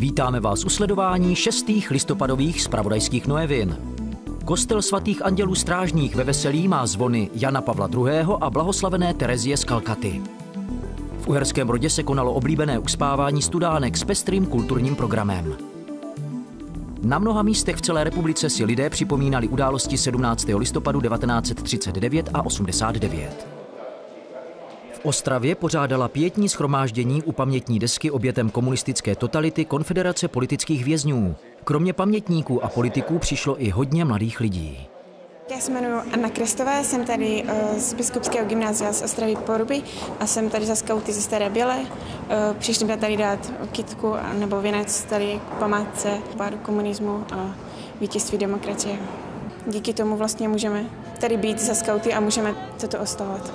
Vítáme vás u sledování 6. listopadových zpravodajských novin. Kostel svatých andělů strážných ve Veselí má zvony Jana Pavla II. A blahoslavené Terezie z Kalkaty. V Uherském Brodě se konalo oblíbené uspávání studánek s pestrým kulturním programem. Na mnoha místech v celé republice si lidé připomínali události 17. listopadu 1939 a 89. V Ostravě pořádala pietní shromáždění u pamětní desky obětem komunistické totality Konfederace politických vězňů. Kromě pamětníků a politiků přišlo i hodně mladých lidí. Já se jmenuji Anna Krestová, jsem tady z Biskupského gymnázia z Ostravy Poruby a jsem tady za skauty ze Staré Bělé. Přišli jsme tady dát kytku nebo věnec tady k památce pádu komunismu a vítězství demokracie. Díky tomu vlastně můžeme tady být za skauty a můžeme toto oslavovat.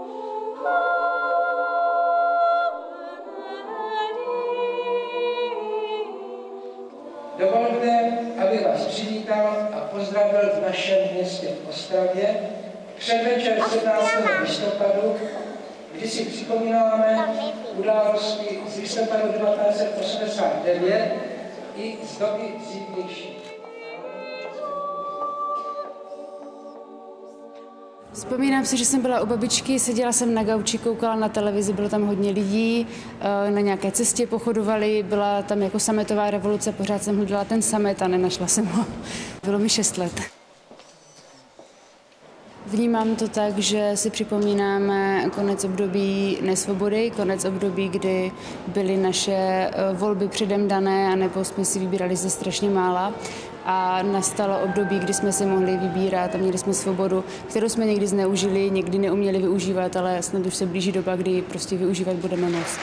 Dovolte, abych vás přivítal a pozdravil v našem městě v Ostravě předvečer 17. listopadu, kdy si připomínáme události z listopadu 1989 i z doby dřívější. Vzpomínám si, že jsem byla u babičky, seděla jsem na gauči, koukala na televizi, bylo tam hodně lidí, na nějaké cestě pochodovali, byla tam jako sametová revoluce, pořád jsem hledala ten samet a nenašla jsem ho. Bylo mi 6 let. Vnímám to tak, že si připomínáme konec období nesvobody, konec období, kdy byly naše volby předem dané, anebo jsme si vybírali ze strašně mála. A nastalo období, kdy jsme si mohli vybírat a měli jsme svobodu, kterou jsme někdy zneužili, někdy neuměli využívat, ale snad už se blíží doba, kdy prostě využívat budeme moct.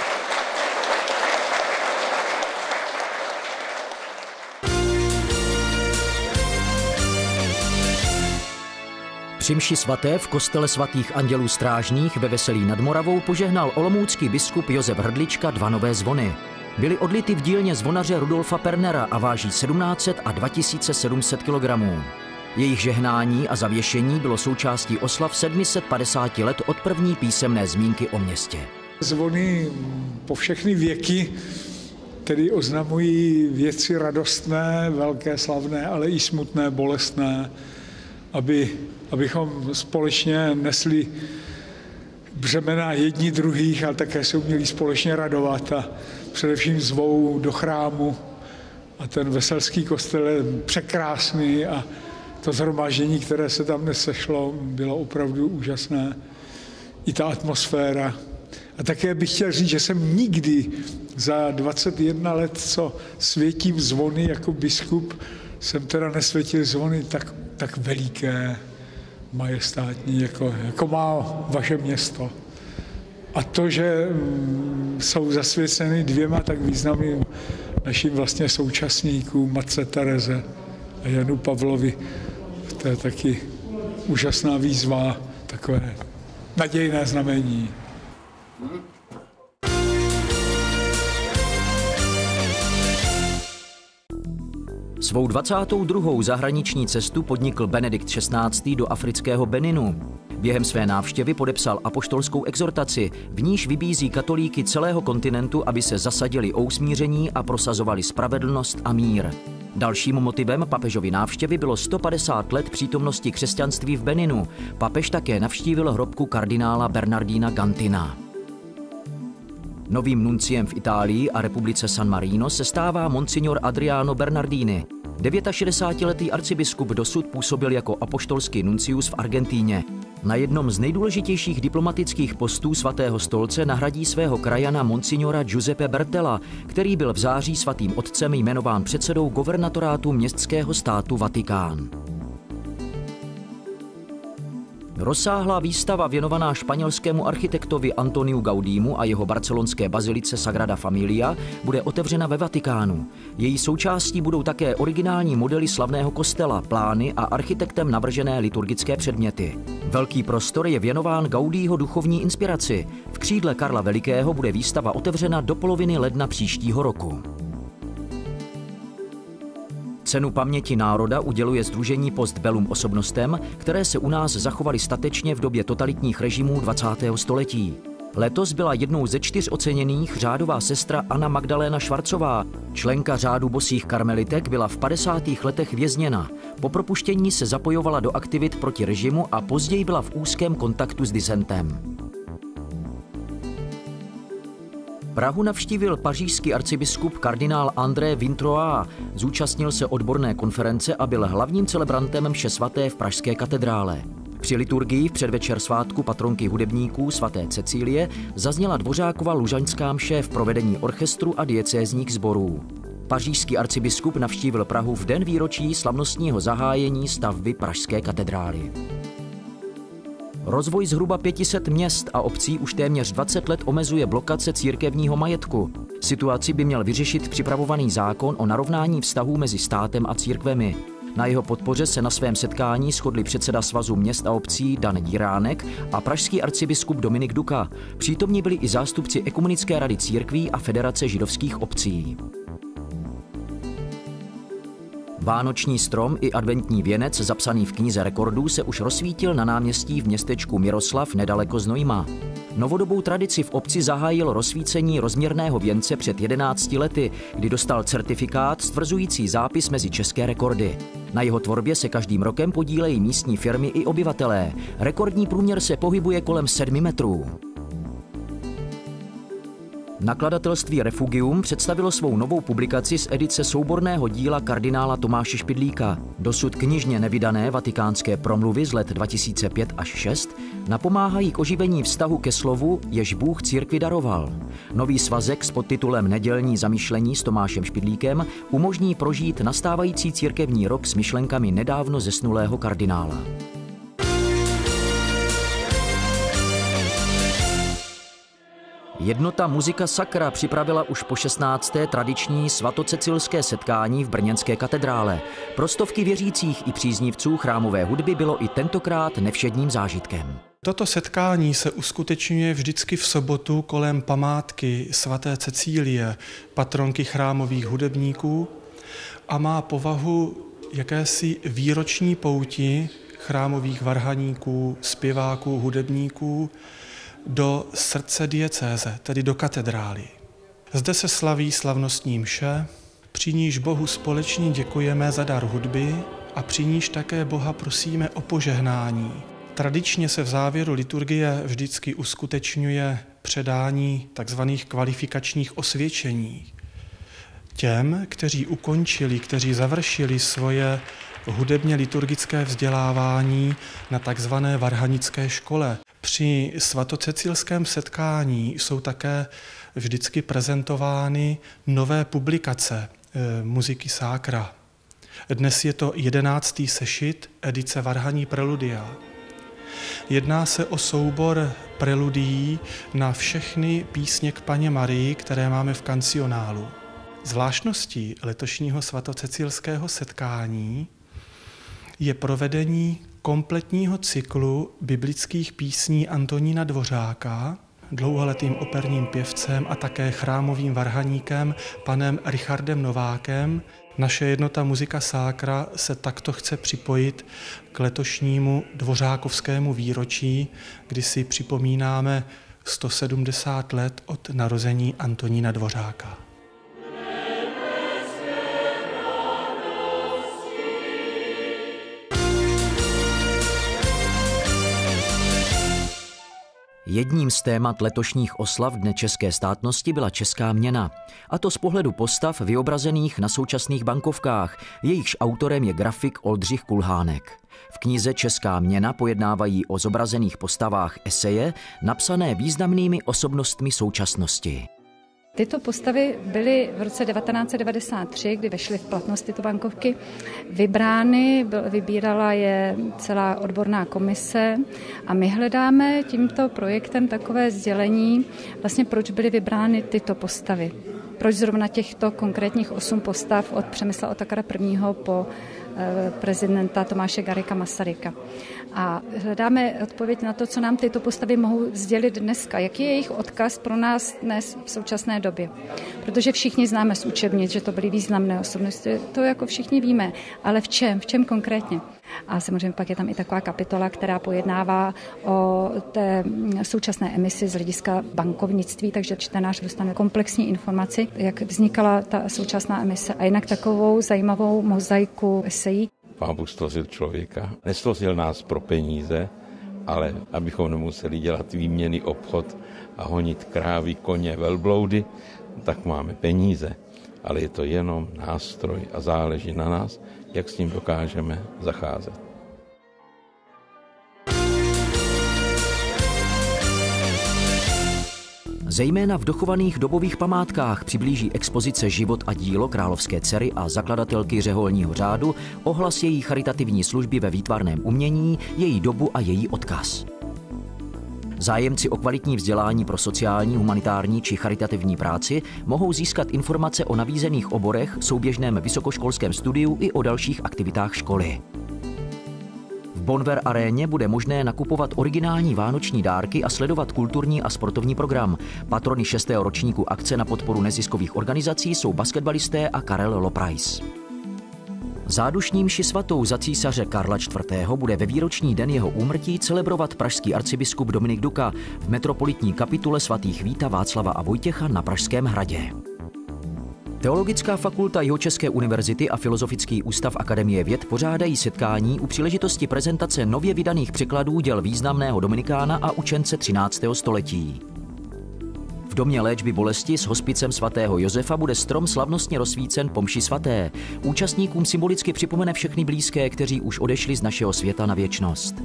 Při mši svaté v kostele svatých andělů strážných ve Veselí nad Moravou požehnal olomoucký biskup Josef Hrdlička 2 nové zvony. Byly odlity v dílně zvonaře Rudolfa Pernera a váží 1700 a 2700 kg. Jejich žehnání a zavěšení bylo součástí oslav 750 let od první písemné zmínky o městě. Zvony po všechny věky tedy oznamují věci radostné, velké, slavné, ale i smutné, bolestné, abychom společně nesli břemena jedni druhých, ale také se uměli společně radovat a především zvou do chrámu. A ten veselský kostel je překrásný a to shromáždění, které se tam dnes sešlo, bylo opravdu úžasné. I ta atmosféra. A také bych chtěl říct, že jsem nikdy za 21 let, co světím zvony jako biskup, jsem teda nesvětil zvony tak veliké, majestátní, jako má vaše město. A to, že jsou zasvěceny 2 tak významným našim vlastně současníkům, matce Tereze a Janu Pavlovi, to je taky úžasná výzva, takové nadějné znamení. Svou 22. zahraniční cestu podnikl Benedikt XVI. Do afrického Beninu. Během své návštěvy podepsal apoštolskou exhortaci, v níž vybízí katolíky celého kontinentu, aby se zasadili o usmíření a prosazovali spravedlnost a mír. Dalším motivem papežovy návštěvy bylo 150 let přítomnosti křesťanství v Beninu. Papež také navštívil hrobku kardinála Bernardina Gantina. Novým nunciem v Itálii a republice San Marino se stává monsignor Adriano Bernardini. 69letý arcibiskup dosud působil jako apoštolský nuncius v Argentíně. Na jednom z nejdůležitějších diplomatických postů svatého stolce nahradí svého krajana monsignora Giuseppe Bertella, který byl v září svatým otcem jmenován předsedou guvernatorátu městského státu Vatikán. Rozsáhlá výstava věnovaná španělskému architektovi Antoniu Gaudimu a jeho barcelonské bazilice Sagrada Familia bude otevřena ve Vatikánu. Její součástí budou také originální modely slavného kostela, plány a architektem navržené liturgické předměty. Velký prostor je věnován Gaudího duchovní inspiraci. V křídle Karla Velikého bude výstava otevřena do poloviny ledna příštího roku. Cenu paměti národa uděluje sdružení Post Bellum osobnostem, které se u nás zachovaly statečně v době totalitních režimů 20. století. Letos byla jednou ze 4 oceněných řádová sestra Anna Magdaléna Švarcová. Členka řádu bosých karmelitek byla v 50. letech vězněna. Po propuštění se zapojovala do aktivit proti režimu a později byla v úzkém kontaktu s disentem. Prahu navštívil pařížský arcibiskup kardinál André Vintroa. Zúčastnil se odborné konference a byl hlavním celebrantem mše svaté v pražské katedrále. Při liturgii v předvečer svátku patronky hudebníků svaté Cecílie zazněla Dvořákova lužaňská mše v provedení orchestru a diecézních sborů. Pařížský arcibiskup navštívil Prahu v den výročí slavnostního zahájení stavby pražské katedrály. Rozvoj zhruba 500 měst a obcí už téměř 20 let omezuje blokace církevního majetku. Situaci by měl vyřešit připravovaný zákon o narovnání vztahů mezi státem a církvemi. Na jeho podpoře se na svém setkání shodli předseda Svazu měst a obcí Dan Díránek a pražský arcibiskup Dominik Duka. Přítomní byli i zástupci Ekumenické rady církví a Federace židovských obcí. Vánoční strom i adventní věnec zapsaný v knize rekordů se už rozsvítil na náměstí v městečku Miroslav nedaleko Znojma. Novodobou tradici v obci zahájil rozsvícení rozměrného věnce před 11 lety, kdy dostal certifikát stvrzující zápis mezi české rekordy. Na jeho tvorbě se každým rokem podílejí místní firmy i obyvatelé. Rekordní průměr se pohybuje kolem 7 metrů. Nakladatelství Refugium představilo svou novou publikaci z edice souborného díla kardinála Tomáše Špidlíka. Dosud knižně nevydané vatikánské promluvy z let 2005 až 6 napomáhají k oživení vztahu ke slovu, jež Bůh církvi daroval. Nový svazek s podtitulem Nedělní zamyšlení s Tomášem Špidlíkem umožní prožít nastávající církevní rok s myšlenkami nedávno zesnulého kardinála. Jednota Muzika Sacra připravila už po 16. tradiční svatocecilské setkání v brněnské katedrále. Pro stovky věřících i příznivců chrámové hudby bylo i tentokrát nevšedním zážitkem. Toto setkání se uskutečňuje vždycky v sobotu kolem památky svaté Cecílie, patronky chrámových hudebníků, a má povahu jakési výroční pouti chrámových varhaníků, zpěváků, hudebníků do srdce diecéze, tedy do katedrály. Zde se slaví slavnostní mše, při níž Bohu společně děkujeme za dar hudby a při níž také Boha prosíme o požehnání. Tradičně se v závěru liturgie vždycky uskutečňuje předání tzv. Kvalifikačních osvědčení těm, kteří ukončili, kteří završili svoje hudebně liturgické vzdělávání na tzv. Varhanické škole. Při svatocecilském setkání jsou také vždycky prezentovány nové publikace Muziky Sacra. Dnes je to 11. sešit edice Varhaní preludia. Jedná se o soubor preludií na všechny písně k Panně Marii, které máme v kancionálu. Zvláštností letošního svatocecilského setkání je provedení kompletního cyklu biblických písní Antonína Dvořáka, dlouholetým operním pěvcem a také chrámovým varhaníkem panem Richardem Novákem. Naše jednota Muzika Sacra se takto chce připojit k letošnímu dvořákovskému výročí, kdy si připomínáme 170 let od narození Antonína Dvořáka. Jedním z témat letošních oslav Dne české státnosti byla česká měna. A to z pohledu postav vyobrazených na současných bankovkách. Jejichž autorem je grafik Oldřich Kulhánek. V knize Česká měna pojednávají o zobrazených postavách eseje, napsané významnými osobnostmi současnosti. Tyto postavy byly v roce 1993, kdy vešly v platnost tyto bankovky, vybrány, vybírala je celá odborná komise a my hledáme tímto projektem takové sdělení, vlastně proč byly vybrány tyto postavy. Proč zrovna těchto konkrétních 8 postav od Přemysla Otakara I. po prezidenta Tomáše Garrigua Masaryka. A hledáme odpověď na to, co nám tyto postavy mohou sdělit dneska. Jaký je jejich odkaz pro nás dnes v současné době. Protože všichni známe z učebnic, že to byly významné osobnosti, to jako všichni víme, ale v čem konkrétně. A samozřejmě pak je tam i taková kapitola, která pojednává o té současné emisi z hlediska bankovnictví, takže čtenář dostane komplexní informaci, jak vznikala ta současná emise a jinak takovou zajímavou mozaiku esejí. Pán Bůh stvořil člověka, nestvořil nás pro peníze, ale abychom nemuseli dělat výměnný obchod a honit krávy, koně, velbloudy, tak máme peníze. Ale je to jenom nástroj a záleží na nás, jak s ním dokážeme zacházet. Zejména v dochovaných dobových památkách přiblíží expozice Život a dílo královské dcery a zakladatelky řeholního řádu ohlas její charitativní služby ve výtvarném umění, její dobu a její odkaz. Zájemci o kvalitní vzdělání pro sociální, humanitární či charitativní práci mohou získat informace o nabízených oborech, souběžném vysokoškolském studiu i o dalších aktivitách školy. V Bonver aréně bude možné nakupovat originální vánoční dárky a sledovat kulturní a sportovní program. Patrony 6. ročníku akce na podporu neziskových organizací jsou basketbalisté a Karel Loprais. Zádušní mši svatou za císaře Karla IV. Bude ve výroční den jeho úmrtí celebrovat pražský arcibiskup Dominik Duka v metropolitní kapitule svatých Víta, Václava a Vojtěcha na Pražském hradě. Teologická fakulta Jihočeské univerzity a Filozofický ústav Akademie věd pořádají setkání u příležitosti prezentace nově vydaných překladů děl významného dominikána a učence 13. století. V domě léčby bolesti s hospicem svatého Josefa bude strom slavnostně rozsvícen po mši svaté. Účastníkům symbolicky připomene všechny blízké, kteří už odešli z našeho světa na věčnost.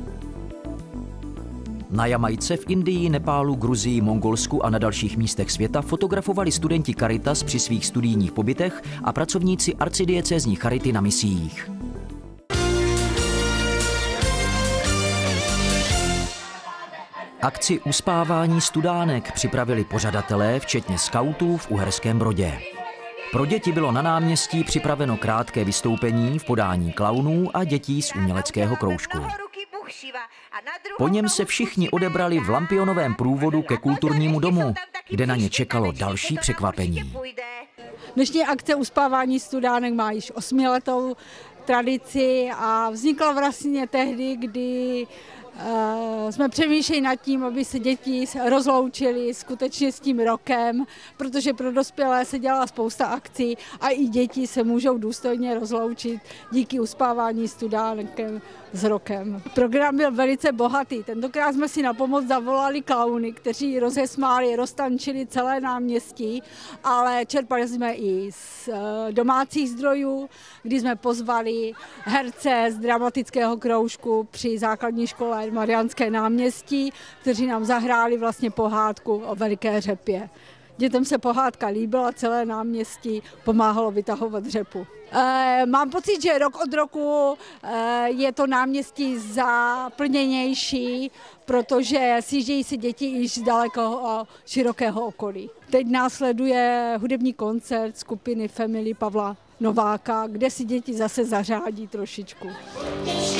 Na Jamajce, v Indii, Nepálu, Gruzii, Mongolsku a na dalších místech světa fotografovali studenti Caritas při svých studijních pobytech a pracovníci arcidiecézní charity na misiích. Akci uspávání studánek připravili pořadatelé, včetně skautů v Uherském Brodě. Pro děti bylo na náměstí připraveno krátké vystoupení v podání klaunů a dětí z uměleckého kroužku. Po něm se všichni odebrali v lampionovém průvodu ke kulturnímu domu, kde na ně čekalo další překvapení. Dnešní akce uspávání studánek má již 8letou tradici a vznikla vlastně tehdy, kdy jsme přemýšleli nad tím, aby se děti rozloučily skutečně s tím rokem, protože pro dospělé se dělala spousta akcí a i děti se můžou důstojně rozloučit díky uspávání studánkem s rokem. Program byl velice bohatý. Tentokrát jsme si na pomoc zavolali klauny, kteří rozesmáli, roztančili celé náměstí, ale čerpali jsme i z domácích zdrojů, kdy jsme pozvali herce z dramatického kroužku při základní škole Mariánské náměstí, kteří nám zahráli vlastně pohádku o veliké řepě. Dětem se pohádka líbila, celé náměstí pomáhalo vytahovat řepu. Mám pocit, že rok od roku je to náměstí zaplněnější, protože sjíždějí si děti již z dalekého širokého okolí. Teď následuje hudební koncert skupiny Family Pavla Nováka, kde si děti zase zařádí trošičku.